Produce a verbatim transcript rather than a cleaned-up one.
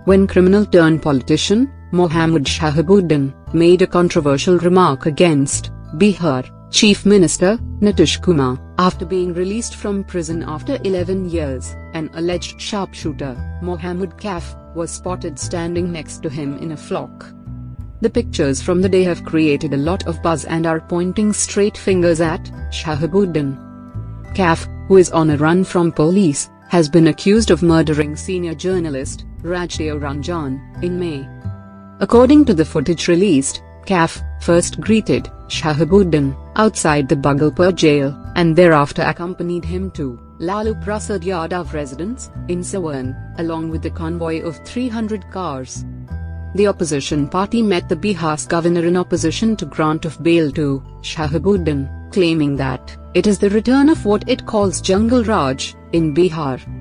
when criminal-turned-politician, Mohammad Shahabuddin, made a controversial remark against Bihar Chief Minister, Nitish Kumar, after being released from prison after eleven years. An alleged sharpshooter, Mohammad Kaif, was spotted standing next to him in a flock. The pictures from the day have created a lot of buzz and are pointing straight fingers at Shahbuddin. Kaif, who is on a run from police, has been accused of murdering senior journalist, Rajdev Ranjan, in May. According to the footage released, Kaif first greeted Shahbuddin outside the Bhagalpur jail, and thereafter accompanied him to Lalu Prasad Yadav residence in Sawan, along with a convoy of three hundred cars. The opposition party met the Bihar's governor in opposition to grant of bail to Shahbuddin, claiming that it is the return of what it calls Jungle Raj in Bihar.